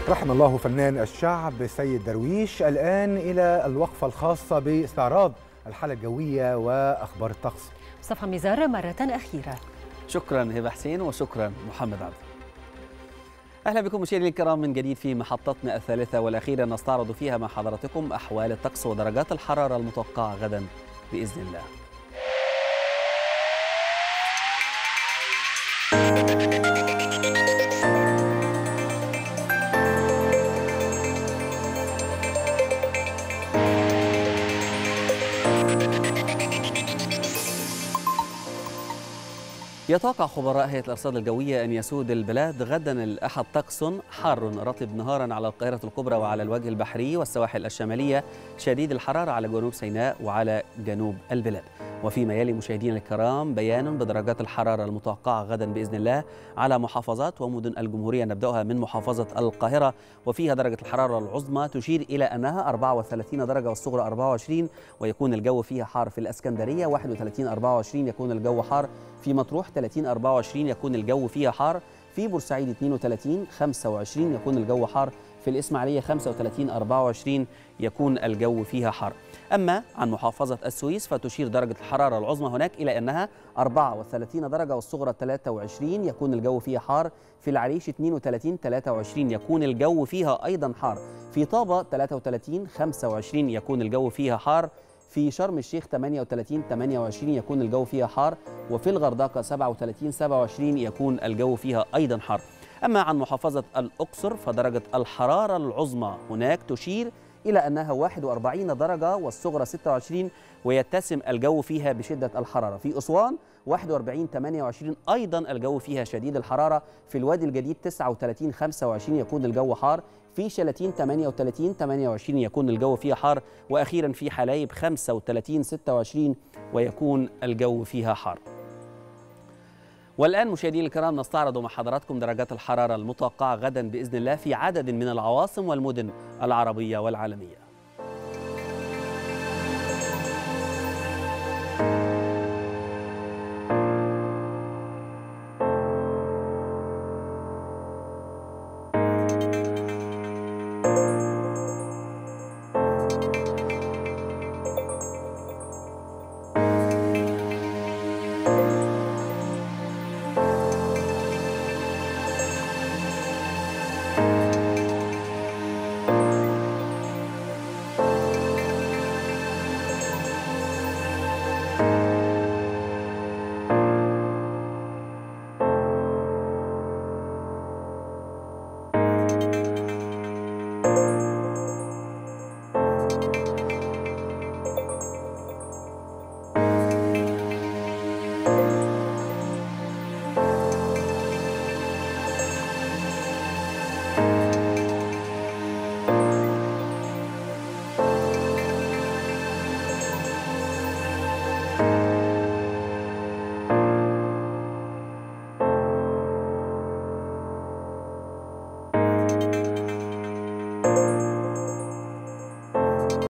رحم الله فنان الشعب سيد درويش. الآن إلى الوقفة الخاصة باستعراض الحالة الجوية وأخبار الطقس. مصطفى ميزار مرة أخيرة. شكرا هبة حسين وشكرا محمد عبد. أهلا بكم مشاهدينا الكرام من جديد في محطتنا الثالثة والأخيرة، نستعرض فيها مع حضراتكم أحوال الطقس ودرجات الحرارة المتوقعة غدا بإذن الله. يتوقع خبراء هيئة الأرصاد الجوية أن يسود البلاد غدا الأحد طقس حار رطب نهارا على القاهرة الكبرى وعلى الوجه البحري والسواحل الشمالية، شديد الحرارة على جنوب سيناء وعلى جنوب البلاد. وفيما يلي مشاهدينا الكرام بيان بدرجات الحرارة المتوقعة غدا بإذن الله على محافظات ومدن الجمهورية. نبدأها من محافظة القاهرة، وفيها درجة الحرارة العظمى تشير إلى أنها 34 درجة والصغرى 24، ويكون الجو فيها حار في الإسكندرية 31 24، يكون الجو حار في مطروح 30 24، يكون الجو فيها حار في بورسعيد 32 25، يكون الجو حار في الإسماعيلية 35 24، يكون الجو فيها حار. أما عن محافظة السويس فتشير درجة الحرارة العظمى هناك إلى أنها 34 درجة والصغرى 23، يكون الجو فيها حار في العريش 32 23، يكون الجو فيها أيضا حار في طابة 33 25، يكون الجو فيها حار في شرم الشيخ 38 28، يكون الجو فيها حار، وفي الغردقة 37 27، يكون الجو فيها أيضا حار. أما عن محافظة الأقصر فدرجة الحرارة العظمى هناك تشير إلى أنها 41 درجة والصغرى 26، ويتسم الجو فيها بشدة الحرارة. في أسوان 41 28، أيضا الجو فيها شديد الحرارة. في الوادي الجديد 39 25، يكون الجو حار. في شلاتين 38 28، يكون الجو فيها حار. وأخيرا في حلايب 35 26، ويكون الجو فيها حار. والآن مشاهدينا الكرام نستعرض مع حضراتكم درجات الحرارة المتوقعة غدا بإذن الله في عدد من العواصم والمدن العربية والعالمية.